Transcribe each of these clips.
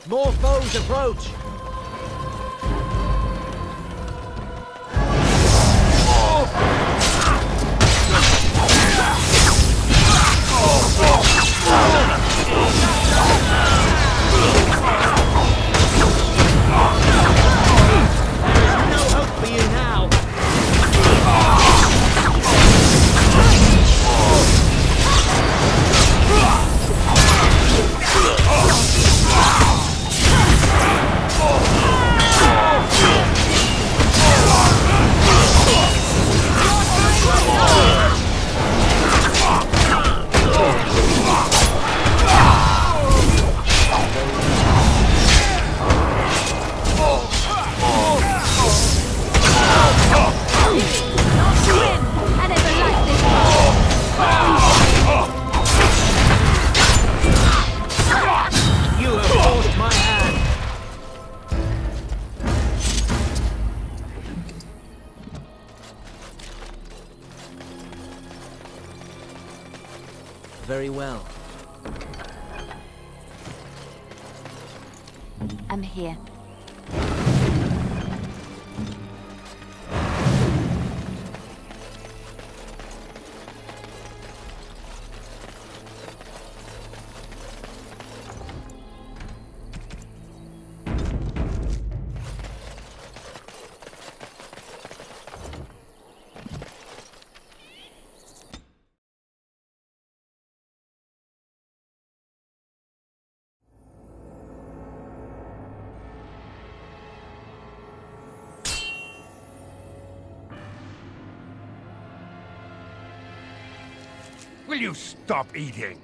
More foes approach! Very well. I'm here. Will you stop eating?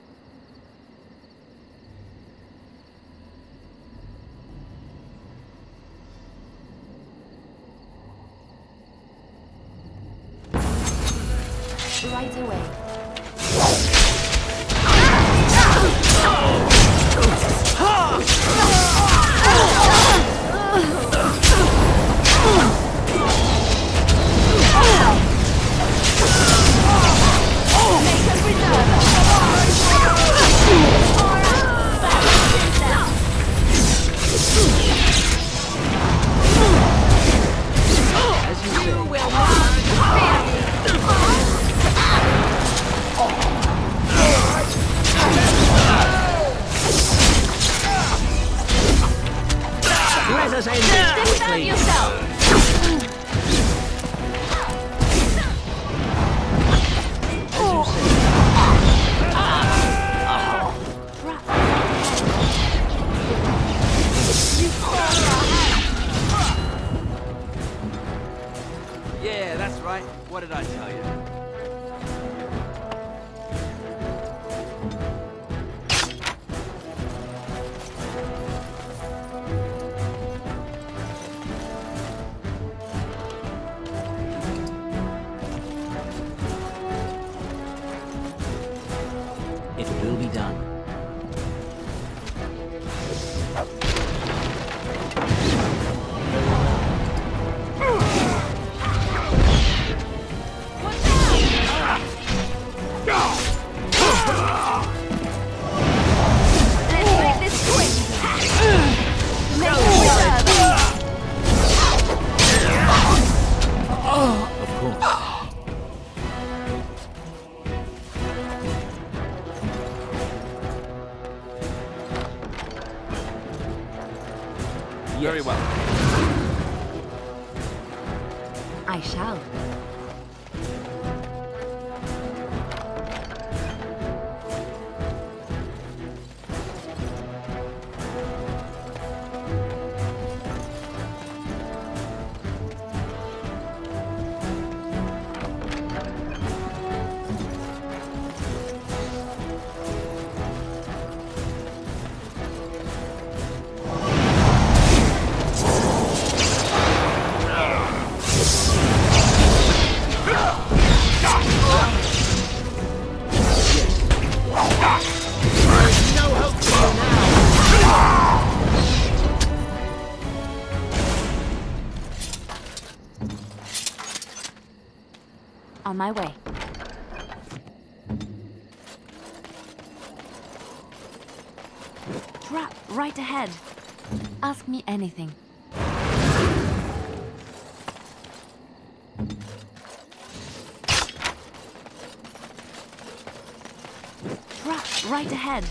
Right away. Let us end this quickly. Yourself. Yeah, that's right. What did I tell you? It will be done. Very well. I shall. On my way. trap right ahead. Ask me anything. Trap right ahead.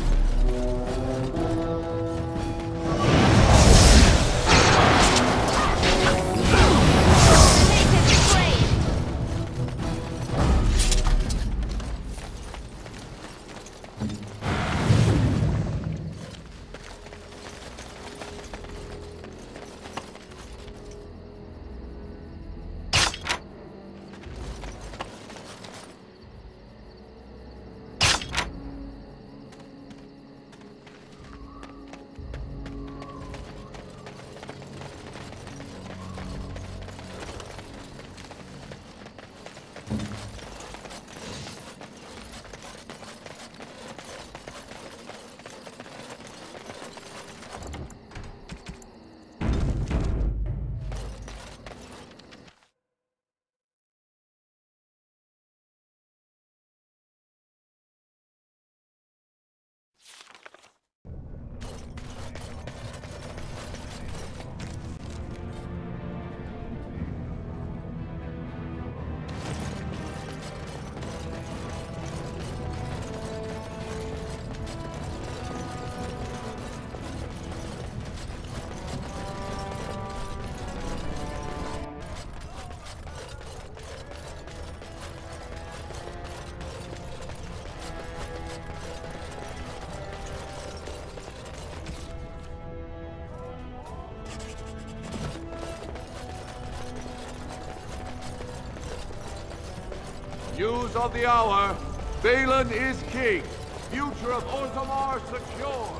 News of the hour. Balin is king. Future of Orzammar secure.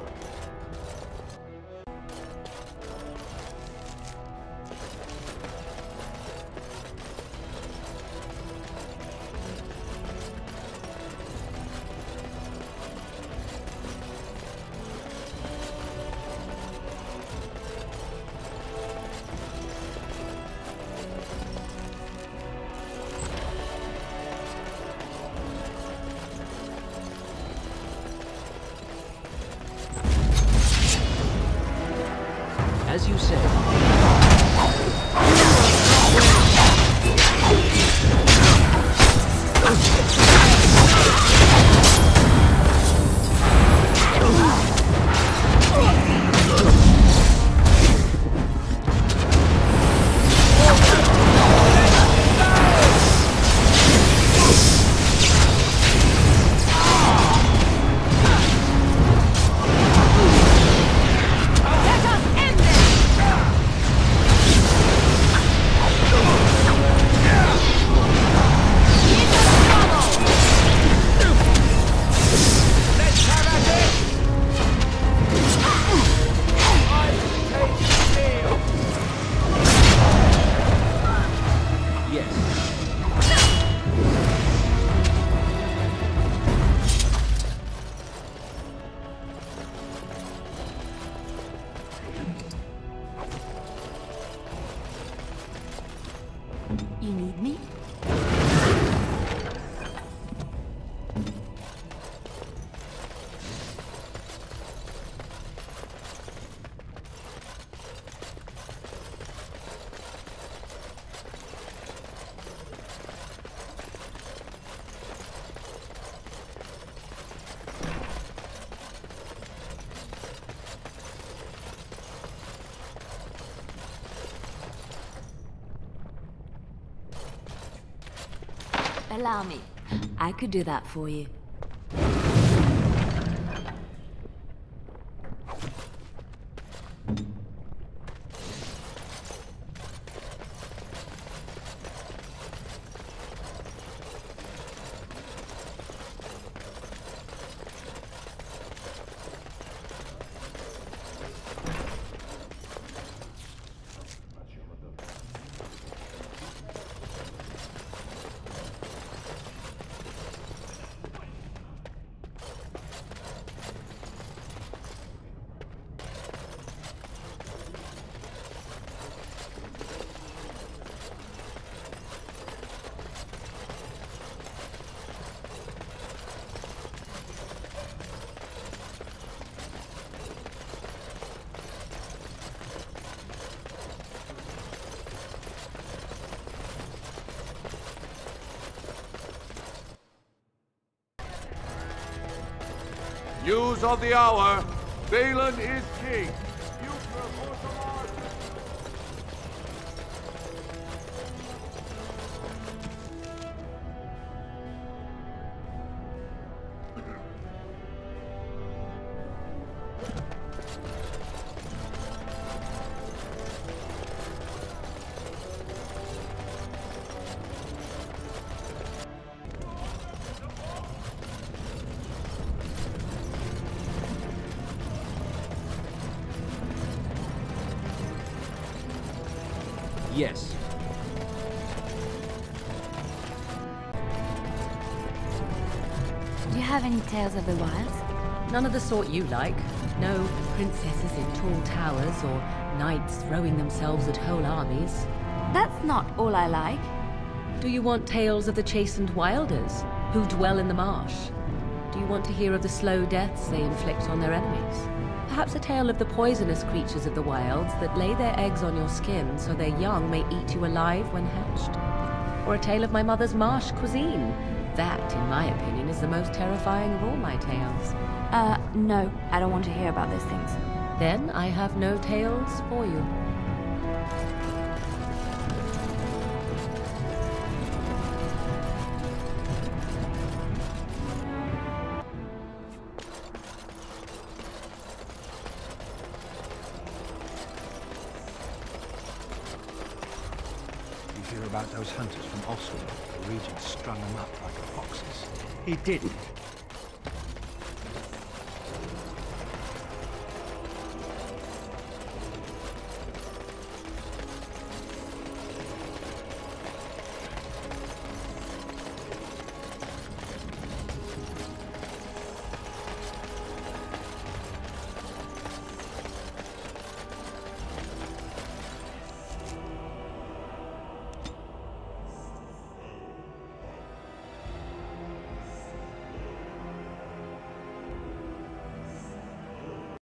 As you say. You need me? Allow me. I could do that for you. News of the hour. Balin is king. Future of Orzammar. Yes. Do you have any tales of the wilds? None of the sort you like. No princesses in tall towers or knights throwing themselves at whole armies. That's not all I like. Do you want tales of the chastened wilders who dwell in the marsh? Do you want to hear of the slow deaths they inflict on their enemies? Perhaps a tale of the poisonous creatures of the wilds that lay their eggs on your skin so their young may eat you alive when hatched? Or a tale of my mother's marsh cuisine? That, in my opinion, is the most terrifying of all my tales. No, I don't want to hear about those things. Then I have no tales for you. You hear about those hunters from Oswald? The Regent strung them up like foxes. He didn't.